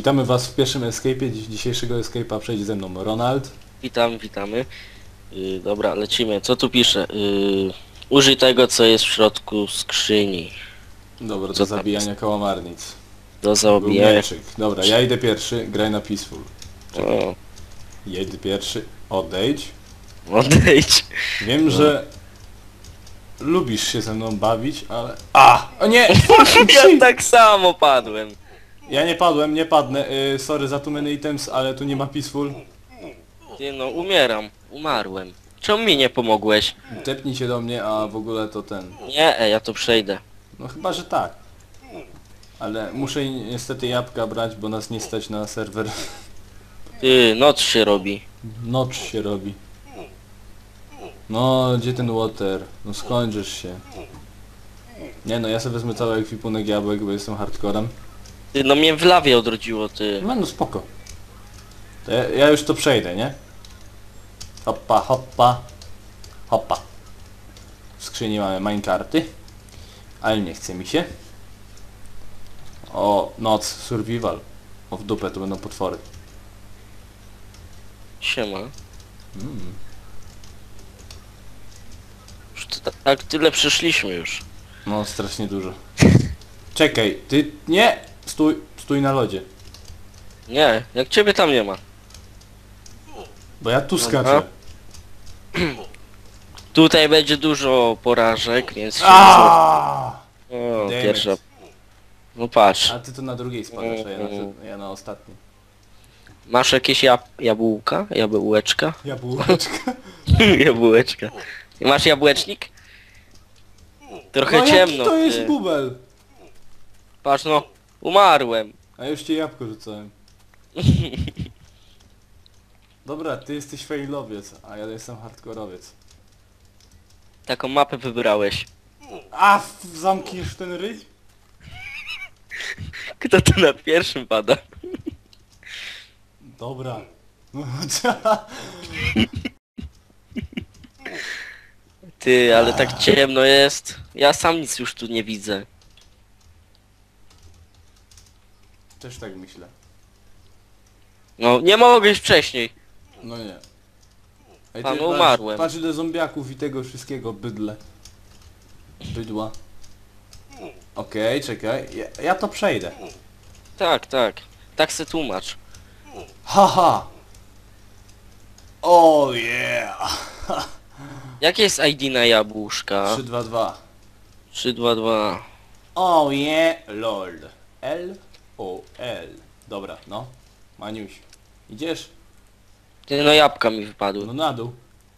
Witamy was w pierwszym escape'ie. Dzisiejszego escape'a przejdzie ze mną Ronald. Witamy. Dobra, lecimy. Co tu pisze? Użyj tego, co jest w środku skrzyni. Dobra, Co do tam zabijania kałamarnic. Do Był zaobijania. mieczyk. Dobra, ja idę pierwszy, graj na peaceful. O, Ja idę pierwszy, odejdź. odejdź. Wiem, że lubisz się ze mną bawić, ale... O nie! Ja tak samo padłem. Ja nie padłem, nie padnę. Sorry za too many items, ale tu nie ma peaceful. Ty no, umarłem. Czemu mi nie pomogłeś? Tepnij się do mnie, a w ogóle to ten... Nie, ja to przejdę. No chyba, że tak. Ale muszę niestety jabłka brać, bo nas nie stać na serwer. Ty, noc się robi. Nocz się robi. No, gdzie ten water? No skończysz się. Nie no, ja sobie wezmę cały ekwipunek jabłek, bo jestem hardcorem. Ty, no mnie w lawie odrodziło, ty. No spoko. To ja już to przejdę, nie? Hoppa, hoppa. Hoppa. W skrzyni mamy minecarty. Ale nie chce mi się. O, noc, survival. O, w dupę, to będą potwory. Siema. Już tak tyle przeszliśmy już. No, strasznie dużo. Czekaj, ty... Nie! Stój na lodzie. Nie, jak ciebie tam nie ma. Bo ja tu Dobra. skaczę. Tutaj będzie dużo porażek, więc... Aaaa! O, Damn pierwsza... it. No patrz. A ty to na drugiej spadasz, a ja na ostatniej. Masz jakieś jabłka? Jabłeczka? Jabłeczka. Jabłeczka. Masz jabłecznik? Trochę No ciemno. jaki to jest ty. bubel? Patrz no, umarłem. A już ci jabłko rzucałem. Dobra, ty jesteś failowiec, a ja jestem hardkorowiec. Taką mapę wybrałeś. Zamkniesz ten ryj? Kto tu na pierwszym pada? Dobra. No, Ty, ale tak ciemno jest. Ja sam nic już tu nie widzę. Też tak myślę. No, nie mogłeś wcześniej. No nie. Ej, A, ty no umarłem. Patrz ile zombiaków i tego wszystkiego, bydle. Bydła. Okej, czekaj. Ja to przejdę. Tak. Tak se tłumacz. Haha! Oh yeah! Jakie jest ID na jabłuszka? 322. 322. Oh yeah, lol. L-O-L. Dobra, no. Maniuś. Idziesz? Ty, no jabłka mi wypadły. No na dół.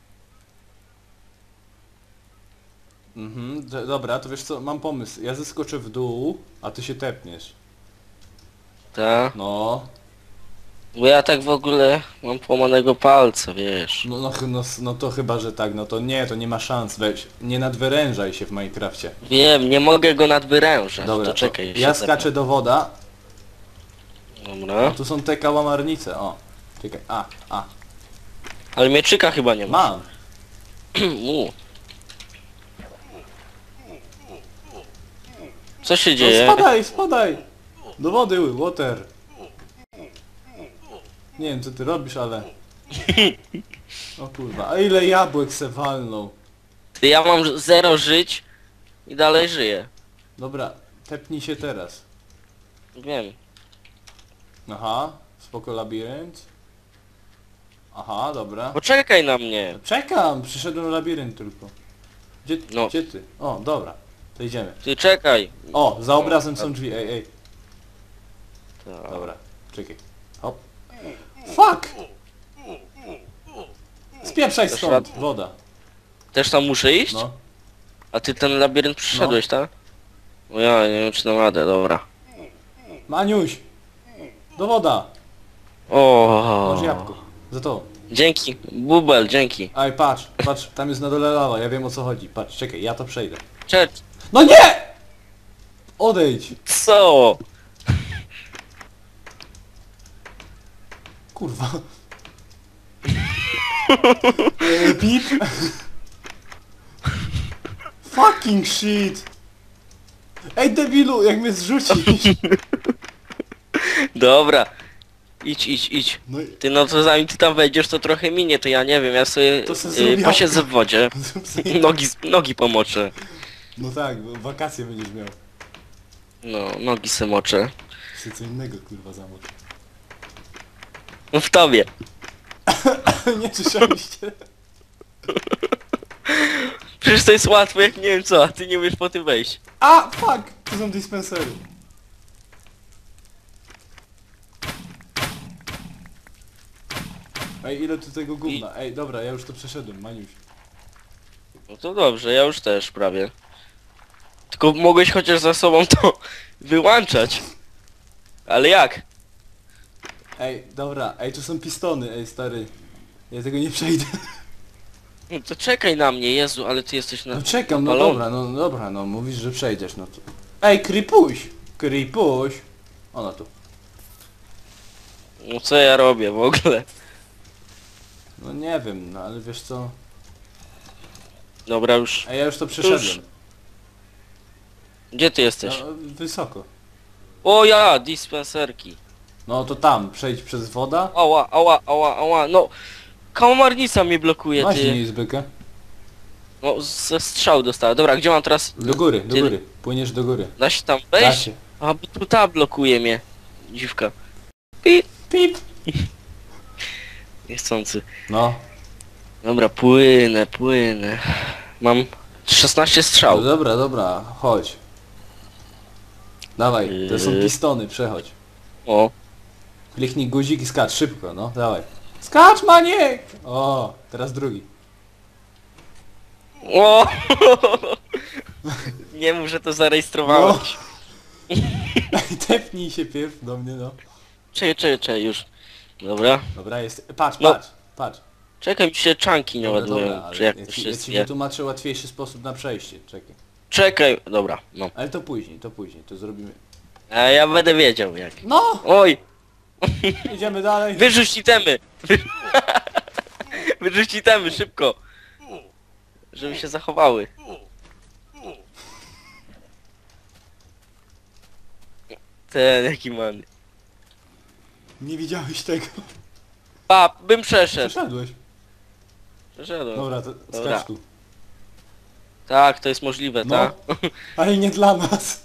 Dobra, to wiesz co, mam pomysł. Ja zeskoczę w dół, a ty się tepniesz. Tak? No. Bo ja tak w ogóle mam połamanego palca, wiesz. No to chyba, że tak. No to nie ma szans. Weź, nie nadwyrężaj się w Minecrafcie. Wiem, nie mogę go nadwyrężać. Dobra, to czekaj. ja się skaczę do woda. tepnę. Dobra. Tu są te kałamarnice, o. Czekaj, Ale mieczyka chyba nie ma. Mam. Co się No dzieje? spadaj! Do wody, water. Nie wiem co ty robisz, ale... O kurwa, a ile jabłek se walnął. Ty, ja mam 0 żyć i dalej żyję. Dobra, tepnij się teraz. Wiem. Aha, spoko labirynt. Aha, dobra. Poczekaj na mnie. Czekam, przyszedłem labirynt tylko. No. Gdzie ty? O, dobra, to idziemy. Ty czekaj. O, za obrazem są drzwi, ej. Tak. Dobra, czekaj. Hop. Fuck! Spieprzaj Też stąd, woda. Też tam muszę iść? No. A ty ten labirynt przyszedłeś, tak? No ja nie wiem czy dam radę, dobra. Maniuś! Do woda! O. Masz jabłko. Za to. Dzięki. Bubel, dzięki. Aj, patrz, tam jest na dole lawa, ja wiem o co chodzi. Patrz, czekaj, ja to przejdę. Cześć. No nie! Odejdź! Co? Kurwa. Pip. Fucking shit! Ej debilu, jak mnie zrzucisz! Dobra. Idź. No i... Ty no to zanim ty tam wejdziesz to trochę minie, to ja nie wiem, ja sobie To se zrób posiedzę w wodzie. Zrób sobie- Nogi pomoczę. No tak, bo wakacje będziesz miał. No, nogi se moczę. Czy co innego kurwa zamocz. No w tobie. Nie słyszeliście? Przecież to jest łatwe jak nie wiem co, a ty nie umiesz po tym wejść. A, fuck! Tu są dispensery. Ej, ile tu tego gówna? Ej, dobra, ja już to przeszedłem, Maniuś. No to dobrze, ja już też prawie. Tylko mogłeś chociaż za sobą to wyłączać. Ale jak? Ej, dobra, ej, tu są pistony, ej, stary. Ja tego nie przejdę. No to czekaj na mnie, Jezu, ale ty jesteś na... No czekam, no napalony. dobra, no dobra, no mówisz, że przejdziesz, no to... Ej, Kripuś! Kripuś! Ona tu. No co ja robię w ogóle? No nie wiem, no ale wiesz co... Dobra już. Ej, ja już to przeszedłem. Gdzie ty jesteś? No, wysoko. O ja, dispenserki. No to tam, przejdź przez woda. Ała, no. Kałamarnica mnie blokuje, Masz ty. nie zbykę. No, ze strzału dostałem. Dobra, gdzie mam teraz... Do góry, do Gdzie- góry. Płyniesz do góry. Da się tam Da wejść? się. A, bo tu ta blokuje mnie. Dziwka. Pip. Pip! Niechcący. No. Dobra, płynę. Mam 16 No strzał. dobra, dobra, chodź. Dawaj, to są Yy. pistony, przechodź. O. Kliknij guzik i skacz, szybko, no, dawaj. Skacz, Maniek! O, teraz drugi. O! Nie mów, że to zarejestrowałeś. Tepnij się pierw do mnie, no. Czekaj, już. Dobra. Dobra, jest... Patrz, No. patrz. Czekaj, mi się czanki nie Dobra, ładują. dobra, ale Czy jak ja to ci, się ja ci je? wytłumaczę łatwiejszy sposób na przejście, czekaj. Czekaj, dobra, no. Ale to później, to zrobimy. A ja będę wiedział jak. No! Oj! Idziemy dalej. Wyrzuć itemy! Wyrzuć itemy, szybko! Żeby się zachowały. Ten, jaki man. Nie widziałeś tego. Pa, bym przeszedł. Przeszedłeś. Przeszedłem. Dobra, to Dobra. skacz tu. Tak, to jest możliwe, No. tak? Ale nie dla nas.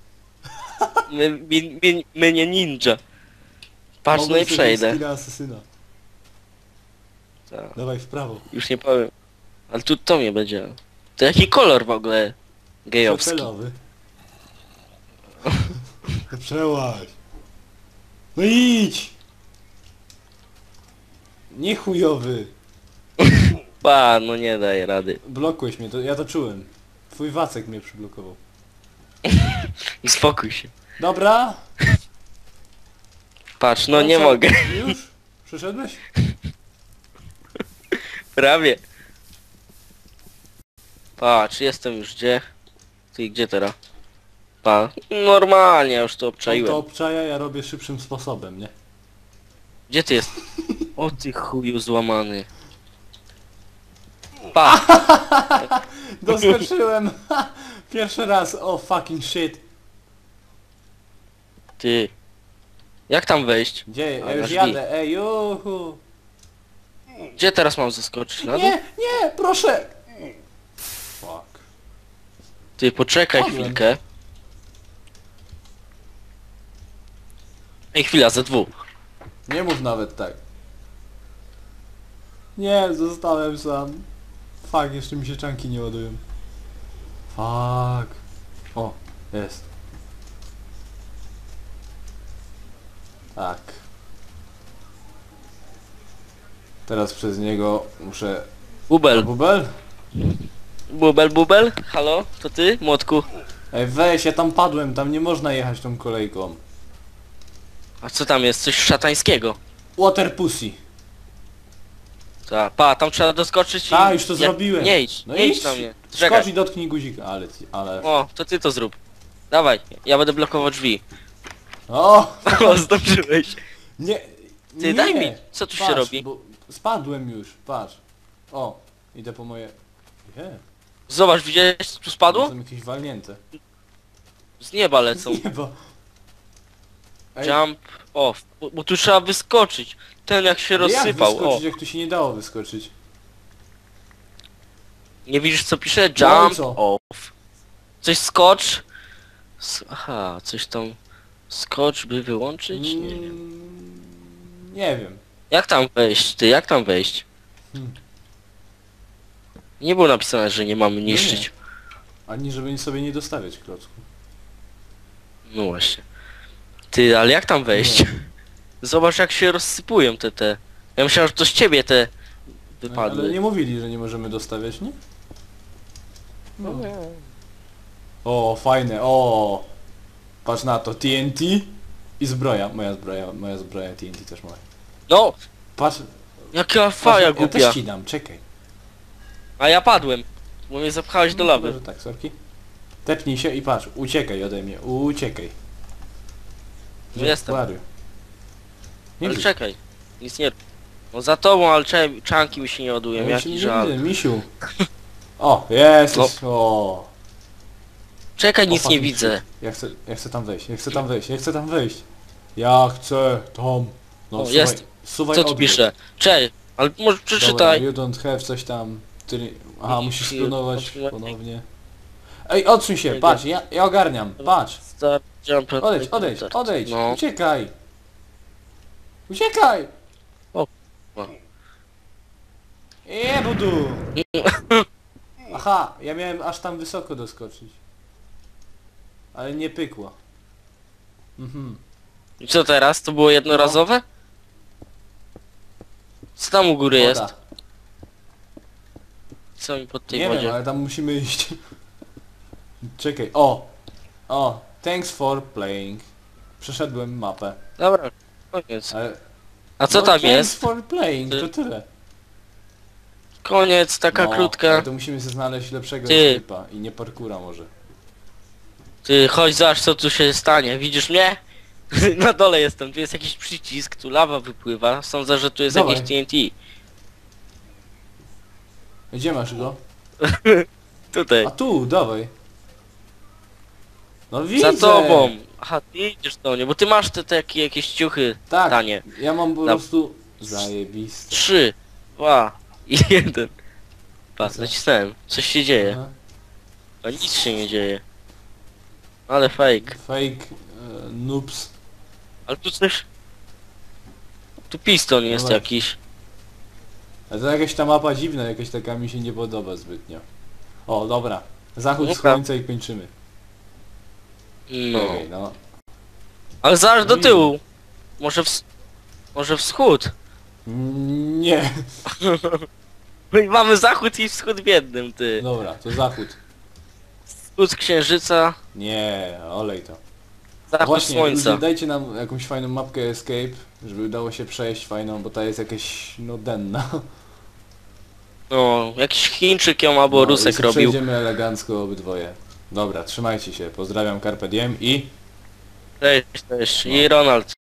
My nie ninja. Patrz, no Mogłem i sobie przejdę. skilla asesyna. Tak, Dawaj w prawo. już nie powiem. Ale tu to mnie będzie. To jaki kolor w ogóle gejowski? Przepelowy. To przełaź. No idź! Nie chujowy. Pa, no nie daje rady. Blokujesz mnie, to ja to czułem. Twój Wacek mnie przyblokował. Spokój się. Dobra. Patrz, no A nie co? mogę. Już? Przeszedłeś? Prawie. Patrz, jestem już gdzie? Ty gdzie teraz? Pa. Normalnie, ja już to On obczaiłem. to obczaja, ja robię szybszym sposobem, nie? Gdzie ty jest? O ty chuju złamany. Pa! Doskoczyłem! Pierwszy raz, oh fucking shit. Ty. Jak tam wejść? Gdzie? A, Ja na już drzwi. jadę, ej, juhu! Gdzie teraz mam zeskoczyć? Na dół? Nie, proszę! Fuck. Ty, poczekaj Padłem. chwilkę. Ej, chwila, ze dwóch. Nie mów nawet tak. Nie, zostałem sam. Fuck, jeszcze mi się czanki nie ładują. Fuck. O, jest. Tak. Teraz przez niego muszę... Bubel. Bubel? Bubel? Halo? To ty? Młotku? Ej, weź, ja tam padłem, tam nie można jechać tą kolejką. A co tam jest? Coś szatańskiego. Water Pussy. Ta, pa, tam trzeba doskoczyć i... A, już to zrobiłem. Nie idź, No nie idź. idź na mnie. Skocz Czekaj. i dotknij guzika, ale... O, to ty to zrób. Dawaj, ja będę blokował drzwi. O! O, zdążyłeś. Nie! Ty, nie. daj mi, co tu się Patrz, robi? Bo spadłem już, patrz. O, idę po moje... Nie, Zobacz, widziałeś co tu to spadło? są jakieś walnięte. Z nieba lecą. Nie, bo... Ej, Jump off. Bo tu trzeba wyskoczyć. Ten jak się ale jak rozsypał. O. wyskoczyć, jak tu się nie dało wyskoczyć? Nie widzisz co pisze? No i Jump co? off. Coś skocz. Aha, coś tam. Skocz by wyłączyć? Nie wiem. Nie wiem. Jak tam wejść? Ty, jak tam wejść? Hmm. Nie było napisane, że nie mamy niszczyć. Ani żeby sobie nie dostawiać klocku. No właśnie. Ty, ale jak tam wejść? Nie. Zobacz jak się rozsypują te. Ja myślałem, że to z ciebie te wypadły. Ale nie mówili, że nie możemy dostawiać, nie? No nie. O, fajne, o. Patrz na to, TNT i zbroja. Moja zbroja TNT też ma. No! Patrz, Jaka patrz faja ja głupia. też ci dam, czekaj. A ja padłem. Bo mnie zapchałeś do lawy. Może tak, sorki. Tepnij się i patrz, uciekaj ode mnie, uciekaj. No jestem. Wariu. Nie Ale widzę. czekaj. Nic nie... No za tobą, ale czanki mi się nie ładują. Ja cię Jaki nie żal. widzę, misiu. O, jesteś, o. Czekaj, O, nic fuck, nie shit. widzę. Ja chcę tam wejść, ja chcę tam wejść, ja chcę tam wejść. Ja chcę tam. No, O, jest. Suwaj Co tu odwrót. pisze? Cześć, ale może Dobra, przeczytaj. you don't have coś tam. Ty... Aha, musisz I- spionować i- ponownie. Ej, odsuń się, patrz, ja ogarniam, patrz. Start, jump, Odejdź, No. uciekaj. Uciekaj! O, kurwa. Budu! Aha, ja miałem aż tam wysoko doskoczyć. Ale nie pykło. Mhm. I co teraz? To było jednorazowe? Co tam u góry jest? Woda. Co mi pod tej Nie wodzie? wiem, ale tam musimy iść. Czekaj, o, thanks for playing. Przeszedłem mapę. Dobra, koniec. Ale... A co no, tam thanks jest? for playing, to Ty- tyle. Koniec, taka No, krótka. ale to musimy sobie znaleźć lepszego Ty. escape'a i nie parkura może. Ty, chodź zobacz co tu się stanie. Widzisz mnie? Na dole jestem, tu jest jakiś przycisk, tu lawa wypływa. Sądzę, że tu jest Dawaj. jakieś TNT. Gdzie masz go? Tutaj. A tu, dawaj. No widzę! Za tobą. Aha, ty idziesz do mnie, bo ty masz te takie jakieś ciuchy Tak, tanie. ja mam po Na- prostu... Zajebiste. 3, 2 i 1. Patrz, Co? nacisnąłem. Coś się dzieje. Aha. A nic się nie dzieje. Ale fake. Fake noobs. Ale tu coś... Tu piston jest Dawaj. jakiś. A to jakaś ta mapa dziwna, jakaś taka mi się nie podoba zbytnio. O, dobra. Zachód Dobra. słońca i kończymy. No. Okej, no. Ale zaraz do Nie. tyłu. Może wschód. Nie. My mamy zachód i wschód w jednym, ty. Dobra, to zachód. Wschód księżyca, Nie, olej to. zachód Właśnie, słońca. ludzie, dajcie nam jakąś fajną mapkę Escape, żeby udało się przejść fajną, bo ta jest jakaś, no, denna. No, jakiś Chińczyk ją albo Rusek i robił. przejdziemy elegancko obydwoje. Dobra, trzymajcie się, pozdrawiam, carpe diem i... Cześć, cześć. I Ronald.